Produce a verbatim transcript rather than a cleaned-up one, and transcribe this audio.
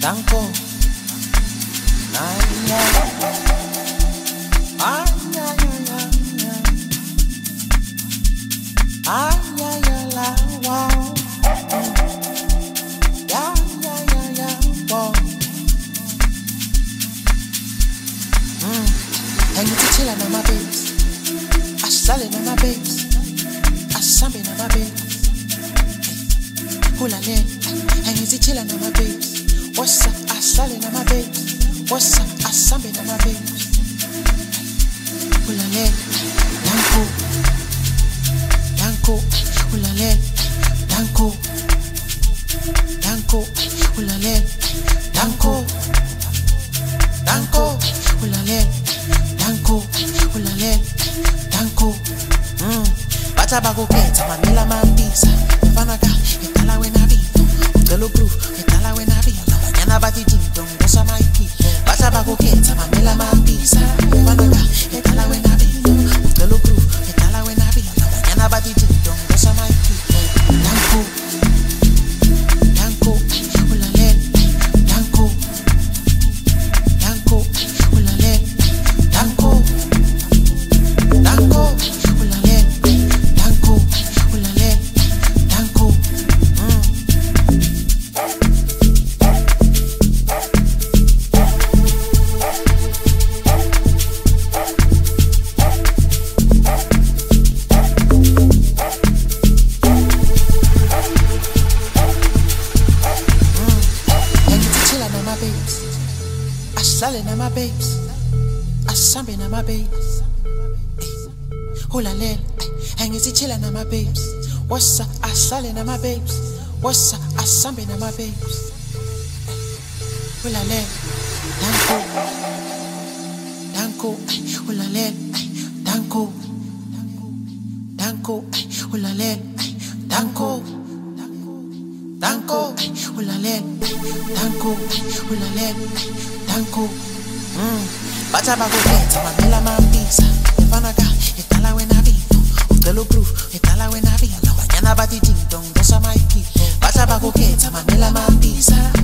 Danko. Ay, ay, ay, ay, ay, ay, ay, ay, la, wow. Yeah, yeah, yeah, yeah, wow. Mm. And you chillin' on my babes. I sellin' on my babes. I sambin' on my babes. Hula len. And you chillin' on my babes. What's up? I sellin' on my babes. What's up? I sambin' on my babes. Hula len. Danko. Danko. Hula len. Danko. Danko. Hula len. Danko. Danko. Hula len. Danko. Hula len. Danko. Mm. Bacha bago keta mamila mambisa. Fanaga etala wena vito. Utelo proof etala wena vito. Mañana bati tinto ngosa maiki. Bacha bago keta mamila mambisa. Fanaga etala wena vito. Utelo proof etala wena vito. Mañana bati tinto ngosa maiki. Danko. Danko. Hula len. Danko. Danko. Hula len. Danko. Danko. Hula len. Danko. Hula len. Danko. Mm. And you chillin' on my babes. I sellin' on my babes. I sambin' on my babes. Hula len. And you chillin' on my babes. What's up? I sellin' on my babes. What's up? I sambin' on my babes. Hula len. Danko. Danko. Hula len. Danko. Danko. Hula len. Danko. Danko. Hula len. Danko. Hula len. Danko. Mm. Bacha bago keta mamela mambisa. Fanaga etala wena vito. Utelo proof etala wena vito. Mañana bati tinto ngosa maiki. Bacha bago keta mamela mambisa.